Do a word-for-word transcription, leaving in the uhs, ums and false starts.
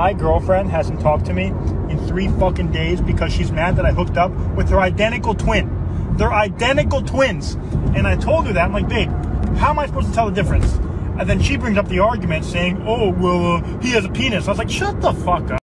My girlfriend hasn't talked to me in three fucking days because she's mad that I hooked up with her identical twin. They're identical twins. And I told her that. I'm like, babe, how am I supposed to tell the difference? And then she brings up the argument saying, oh, well, uh, he has a penis. I was like, shut the fuck up.